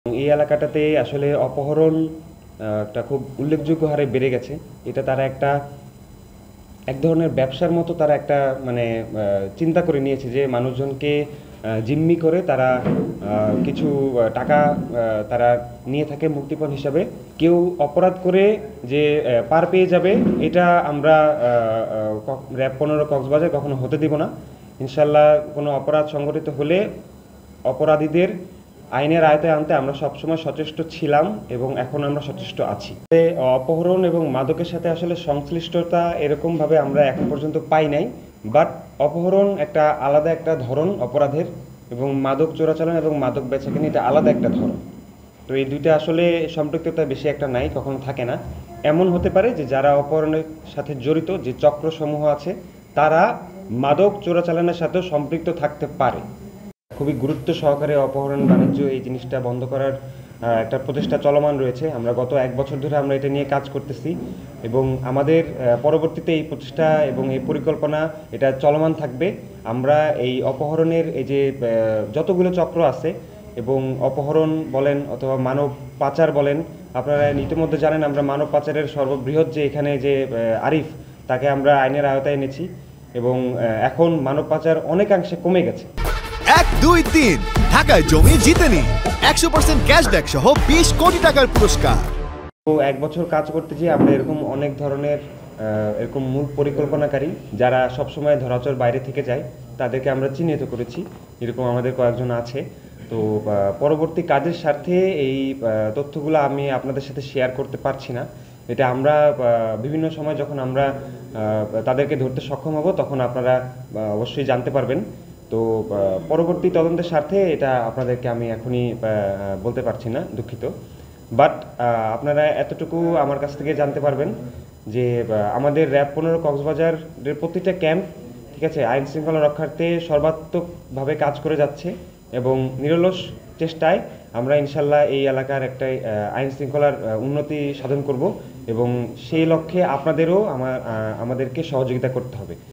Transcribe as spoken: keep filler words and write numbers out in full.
এই এলাকাটাতে আসলে অপহরণ একটা খুব উল্লেখযোগ্য হারে বেড়ে গেছে। এটা তারা একটা এক ধরনের ব্যবসার মতো তারা একটা মানে চিন্তা করে নিয়েছে যে মানুষজনকে জিম্মি করে তারা কিছু টাকা তারা নিয়ে থাকে মুক্তিপণ হিসাবে। কেউ অপরাধ করে যে পার পেয়ে যাবে এটা আমরা র্যাব পনেরো কক্সবাজার কখনো হতে দিব না। ইনশাল্লাহ কোনো অপরাধ সংঘটিত হলে অপরাধীদের আইনের আয়তায় আনতে আমরা সবসময় সচেষ্ট ছিলাম এবং এখন আমরা সচেষ্ট আছি। অপহরণ এবং মাদকের সাথে আসলে সংশ্লিষ্টতা এরকমভাবে আমরা এখন পর্যন্ত পাই নাই, বাট অপহরণ একটা আলাদা একটা ধরন অপরাধের এবং মাদক চোরাচালান এবং মাদক বেচাকেনি এটা আলাদা একটা ধরন। তো এই দুইটা আসলে সম্পৃক্ততা বেশি একটা নাই, কখনো থাকে না। এমন হতে পারে যে যারা অপহরণের সাথে জড়িত যে চক্রসমূহ আছে তারা মাদক চোরাচালানের সাথেও সম্পৃক্ত থাকতে পারে। খুবই গুরুত্ব সহকারে অপহরণ বাণিজ্য এই জিনিসটা বন্ধ করার একটা প্রচেষ্টা চলমান রয়েছে। আমরা গত এক বছর ধরে আমরা এটা নিয়ে কাজ করতেছি এবং আমাদের পরবর্তীতে এই প্রচেষ্টা এবং এই পরিকল্পনা এটা চলমান থাকবে। আমরা এই অপহরণের এই যে যতগুলো চক্র আছে এবং অপহরণ বলেন অথবা মানব পাচার বলেন, আপনারা ইতিমধ্যে জানেন আমরা মানব পাচারের সর্ববৃহৎ যে এখানে যে আরিফ তাকে আমরা আইনের আওতায় এনেছি এবং এখন মানব পাচার অনেকাংশে কমে গেছে। এক দুই তিন ঢাকায় জমি জিতে নিন একশো পার্সেন্ট ক্যাশব্যাক সহ বিশ কোটি টাকার পুরস্কার। তো এক বছর কাজ করতে যেয়ে আমরা এরকম অনেক ধরনের এরকম মূল পরিকল্পনাকারী যারা সবসময় ধরাচর বাইরে থেকে যায় তাদেরকে আমরা চিহ্নিত করেছি। এরকম আমাদের কয়েকজন আছে। তো পরবর্তী কাজের স্বার্থে এই তথ্যগুলো আমি আপনাদের সাথে শেয়ার করতে পারছি না। এটা আমরা বিভিন্ন সময় যখন আমরা তাদেরকে ধরতে সক্ষম হব তখন আপনারা অবশ্যই জানতে পারবেন। তো পরবর্তী তদন্তের স্বার্থে এটা আপনাদেরকে আমি এখনই বলতে পারছি না, দুঃখিত। বাট আপনারা এতটুকু আমার কাছ থেকে জানতে পারবেন যে আমাদের র্যাব পনেরো কক্সবাজারের প্রতিটা ক্যাম্প, ঠিক আছে, আইন শৃঙ্খলা রক্ষার্থে সর্বাত্মকভাবে কাজ করে যাচ্ছে এবং নিরলস চেষ্টায় আমরা ইনশাল্লাহ এই এলাকার একটা আইন শৃঙ্খলার উন্নতি সাধন করব এবং সেই লক্ষ্যে আপনাদেরও আমার আমাদেরকে সহযোগিতা করতে হবে।